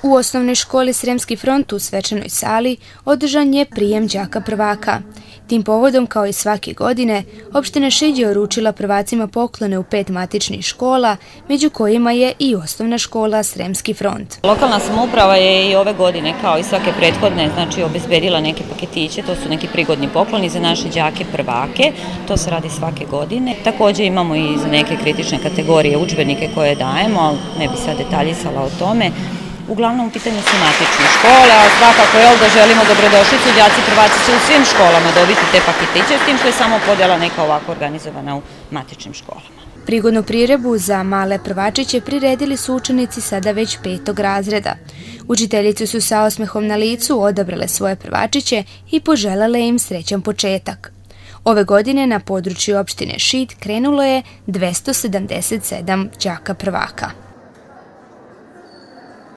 U osnovnoj školi Sremski front u svečanoj sali održan je prijem đaka prvaka. Tim povodom, kao i svake godine, opština Šid je uručila prvacima poklone u 5 matičnih škola, među kojima je i osnovna škola Sremski front. Lokalna samouprava je i ove godine, kao i svake prethodne, znači obezbedila neke paketiće, to su neki prigodni pokloni za naše đake prvake, to se radi svake godine. Također imamo i za neke kritične kategorije udžbenike koje dajemo, ali ne bi sad detaljisala o tome. Uglavnom u pitanju su matične škole, a svakako je da želimo dobrodošlicu, đaci prvaci će u svim školama dobiti te paketiće, s tim što je samo podjela neka ovako organizovana u matičnim školama. Prigodnu priredbu za male prvačiće priredili su učenici sada već 5. razreda. Učiteljice su sa osmehom na licu odabrale svoje prvačiće i poželele im srećan početak. Ove godine na području opštine Šid krenulo je 277 đaka prvaka.